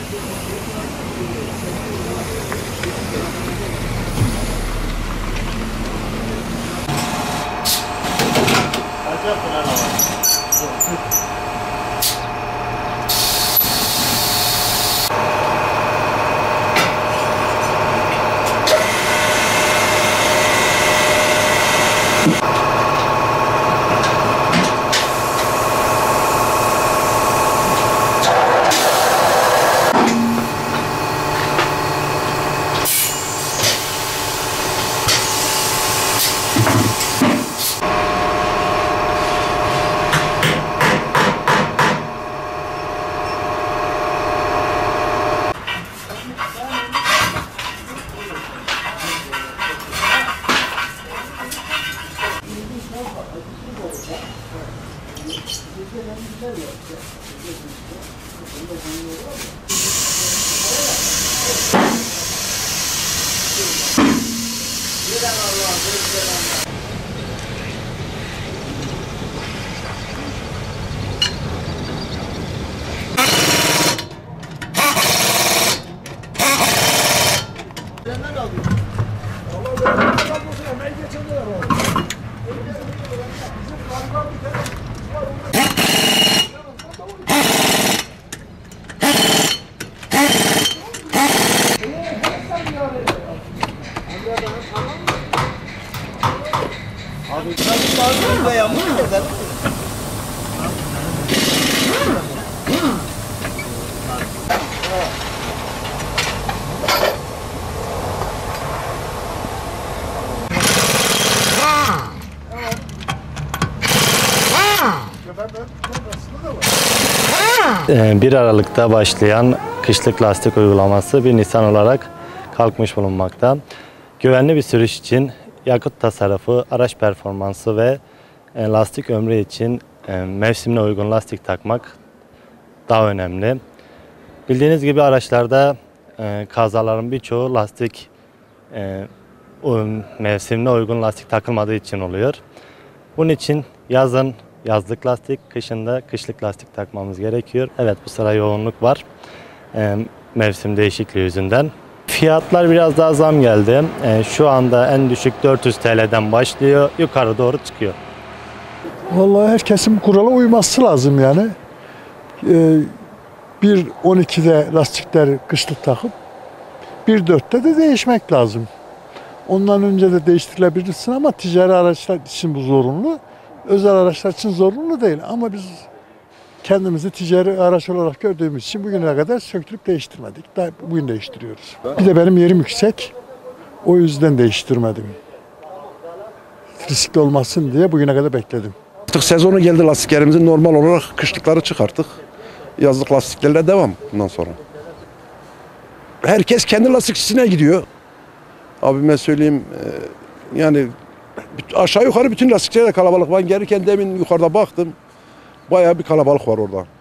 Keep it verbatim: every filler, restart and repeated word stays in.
Abi sen burada yağmur mu eder? bir Aralık'ta başlayan kışlık lastik uygulaması bir Nisan olarak kalkmış bulunmakta. Güvenli bir sürüş için yakıt tasarrufu, araç performansı ve lastik ömrü için mevsimine uygun lastik takmak daha önemli. Bildiğiniz gibi araçlarda kazaların birçoğu lastik mevsimine uygun lastik takılmadığı için oluyor. Bunun için yazın yazlık lastik, kışında kışlık lastik takmamız gerekiyor. Evet, bu sıra yoğunluk var mevsim değişikliği yüzünden. Fiyatlar biraz daha zam geldi. Şu anda en düşük dört yüz T L'den başlıyor, yukarı doğru çıkıyor. Vallahi herkesin bu kurala uyması lazım yani. bir on ikide lastikleri kışlık takıp bir dörtte de değişmek lazım. Ondan önce de değiştirilebilirsin ama ticari araçlar için bu zorunlu. Özel araçlar için zorunlu değil ama biz kendimizi ticari araç olarak gördüğümüz için bugüne kadar söktürüp değiştirmedik. Daha bugün değiştiriyoruz. Bir de benim yerim yüksek. O yüzden değiştirmedim. Riskli olmasın diye bugüne kadar bekledim. Artık sezonu geldi, lastiklerimizin normal olarak kışlıkları çıkarttık. Yazlık lastiklerle devam bundan sonra. Herkes kendi lastikçisine gidiyor. Abime söyleyeyim, yani aşağı yukarı bütün lastikçilerde kalabalık. Ben gelirken demin yukarıda baktım. Bayağı bir kalabalık var orada.